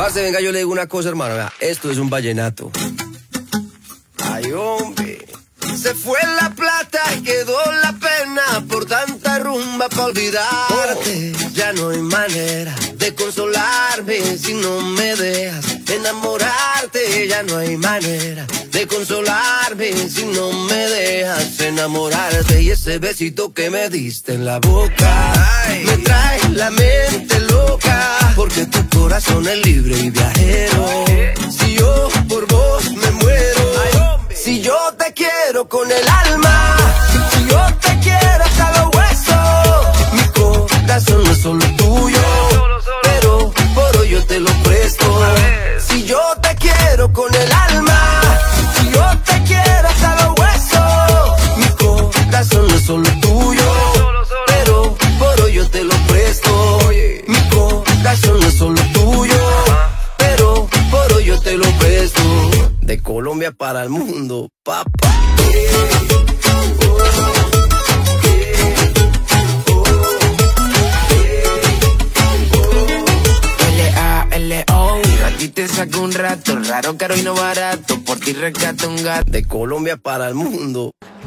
Parce, venga, yo le digo una cosa, hermano. Vea, esto es un vallenato. Ay, hombre. Se fue la plata y quedó la pena por tanta rumba pa' olvidarte. Ya no hay manera de consolarme si no me dejas enamorarte. Ya no hay manera de consolarme si no me dejas enamorarte. Y ese besito que me diste en la boca, ay, me trae la mente loca, porque tu corazón es libre y viajero. Si yo por vos me muero, si yo te quiero con el alma, si yo te quiero hasta los huesos, mi corazón no es solo tuyo, pero por hoy yo te lo presto. Si yo te quiero con el alma, si yo te quiero hasta los huesos, mi corazón no es solo tuyo, pero por hoy yo te lo presto. Mi corazón no es solo tuyo, pero por hoy yo te lo presto. De Colombia para el mundo, papá. L-A-L-O, aquí te saco un rato, raro, caro y no barato, por ti rescato un gato. De Colombia para el mundo.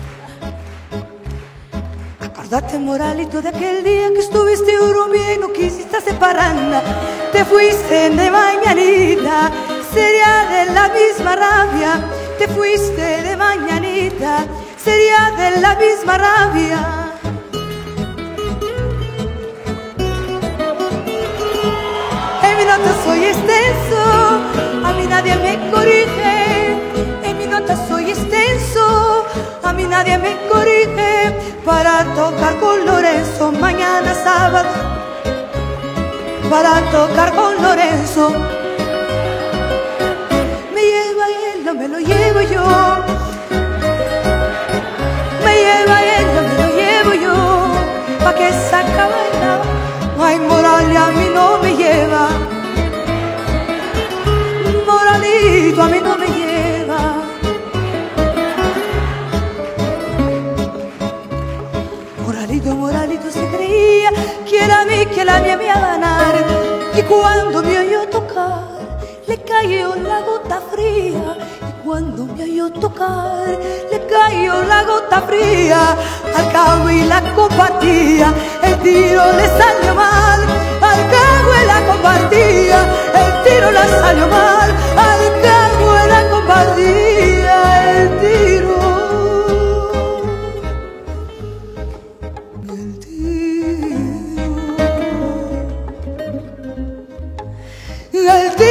Acordate, Moralito, de aquel día que estuviste durmiendo y no quisiste separarnos. Te fuiste de mañanita, sería de la misma rabia. Te fuiste de mañanita, sería de la misma rabia. En mi nota soy extenso, a mí nadie me corrige. En mi nota soy extenso, a mí nadie me corrige. Para tocar con Lorenzo mañana sábado, para tocar con Lorenzo. Me lleva él, no me lo llevo yo. Me lleva él, no me lo llevo yo. Pa' que se acabe nada. Ay, Moral, a mí no me lleva. Moralito, a mí no me lleva. Moralito se creía que era a mí que la mía me iba a ganar. Y cuando me oyó tocar, le cayó la gota fría. Y cuando me oyó tocar, le cayó la gota fría. Al cabo y la compartía, el tiro le salió mal. Al cabo y la compartía, el tiro le salió mal. Al cabo y la compartía, el tiro. El